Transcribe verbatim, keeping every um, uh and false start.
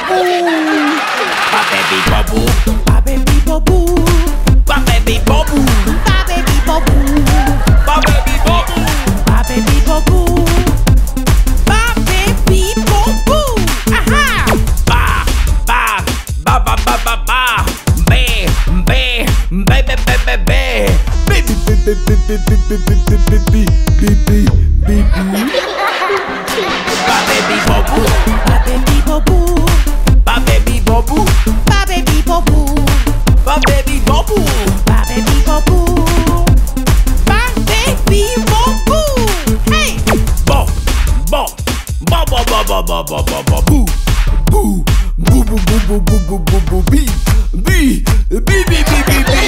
baby bubble, my baby bubble, my baby bubble, my baby bubble, my baby bubble, my baby bubble, my baby bubble. Aha! Ba ba ba ba ba ba ba, be be baby baby baby, baby baby baby baby baby baby baby. My baby bubble, my baby bubble, my baby bubble, my baby bubble, my baby bubble, my baby bubble, my baby bubble. Hey, bo, bo, bo, bo, bo, bo, bo, bo, bo, bo, boo, boo, boo, boo, boo, boo, boo, boo, boo, boo, bee, bee, bee, bee, bee, bee.